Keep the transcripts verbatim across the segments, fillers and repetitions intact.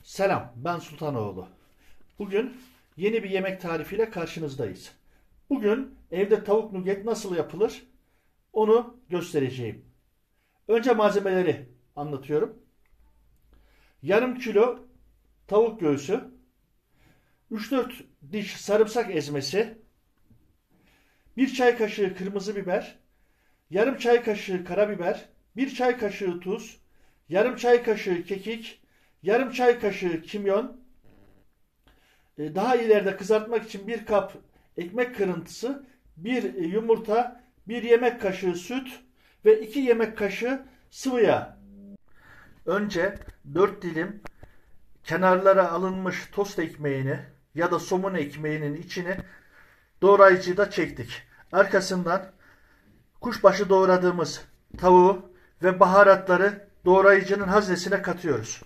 Selam, ben Sultanoğlu. Bugün yeni bir yemek tarifiyle karşınızdayız. Bugün evde tavuk nugget nasıl yapılır onu göstereceğim. Önce malzemeleri anlatıyorum. Yarım kilo tavuk göğsü, üç dört diş sarımsak ezmesi, bir çay kaşığı kırmızı biber, yarım çay kaşığı karabiber, bir çay kaşığı tuz, yarım çay kaşığı kekik, yarım çay kaşığı kimyon, daha ileride kızartmak için bir kap ekmek kırıntısı, bir yumurta, bir yemek kaşığı süt ve iki yemek kaşığı sıvı yağ. Önce dört dilim kenarlara alınmış tost ekmeğini ya da somun ekmeğinin içine doğrayıcıda çektik. Arkasından kuşbaşı doğradığımız tavuğu ve baharatları doğrayıcının haznesine katıyoruz.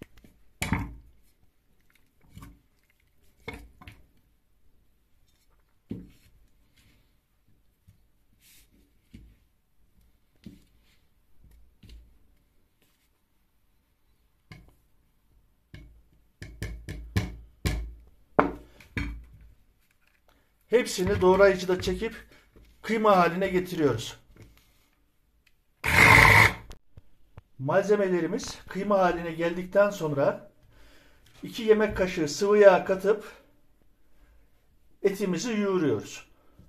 Hepsini doğrayıcıda çekip kıyma haline getiriyoruz. Malzemelerimiz kıyma haline geldikten sonra iki yemek kaşığı sıvı yağ katıp etimizi yoğuruyoruz.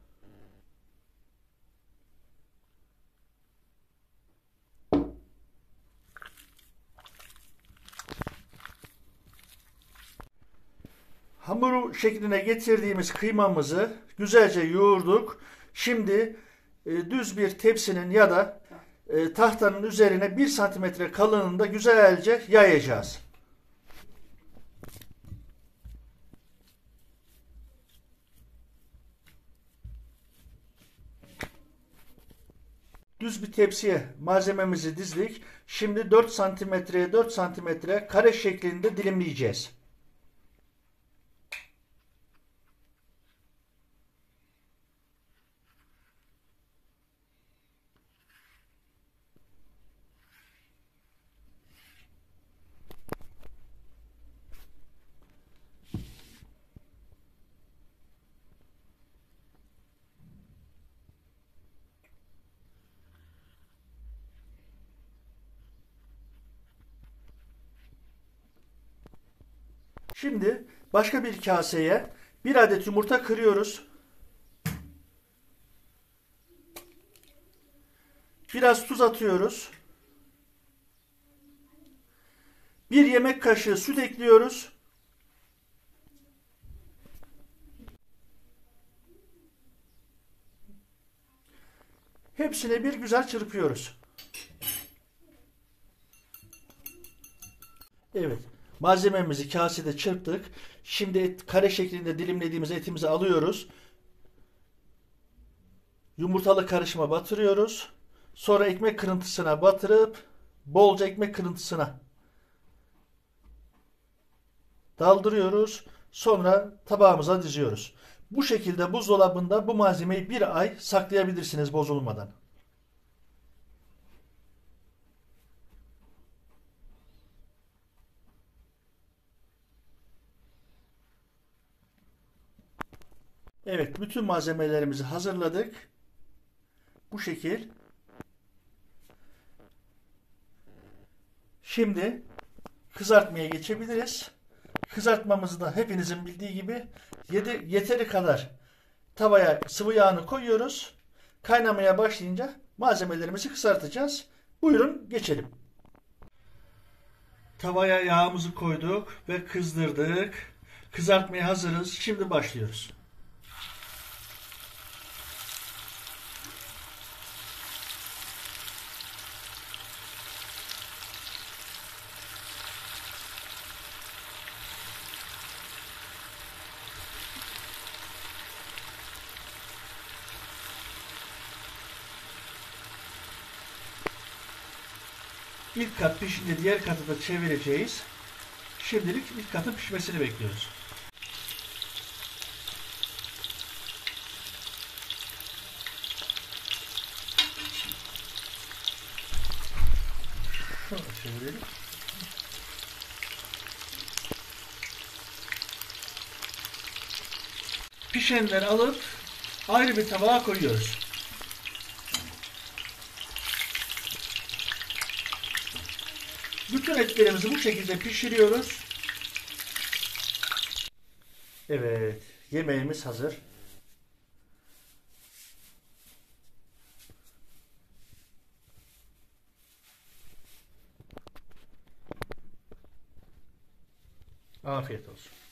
Hamuru şekline getirdiğimiz kıymamızı güzelce yoğurduk. Şimdi e, düz bir tepsinin ya da e, tahtanın üzerine bir santimetre kalınlığında güzelce yayacağız. Düz bir tepsiye malzememizi dizdik. Şimdi dört santimetreye dört santimetre kare şeklinde dilimleyeceğiz. Şimdi başka bir kaseye bir adet yumurta kırıyoruz. Biraz tuz atıyoruz. Bir yemek kaşığı süt ekliyoruz. Hepsini bir güzel çırpıyoruz. Evet. Malzememizi kasede çırptık. Şimdi et, kare şeklinde dilimlediğimiz etimizi alıyoruz. Yumurtalı karışıma batırıyoruz. Sonra ekmek kırıntısına batırıp bolca ekmek kırıntısına daldırıyoruz. Sonra tabağımıza diziyoruz. Bu şekilde buzdolabında bu malzemeyi bir ay saklayabilirsiniz bozulmadan. Evet, bütün malzemelerimizi hazırladık. Bu şekil. Şimdi kızartmaya geçebiliriz. Kızartmamızı da hepinizin bildiği gibi yeteri kadar tavaya sıvı yağını koyuyoruz. Kaynamaya başlayınca malzemelerimizi kızartacağız. Buyurun geçelim. Tavaya yağımızı koyduk ve kızdırdık. Kızartmaya hazırız. Şimdi başlıyoruz. İlk kat pişince diğer katı da çevireceğiz. Şimdilik ilk katın pişmesini bekliyoruz. Şöyle çevirelim. Pişenleri alıp ayrı bir tabağa koyuyoruz. Bütün etlerimizi bu şekilde pişiriyoruz. Evet, yemeğimiz hazır. Afiyet olsun.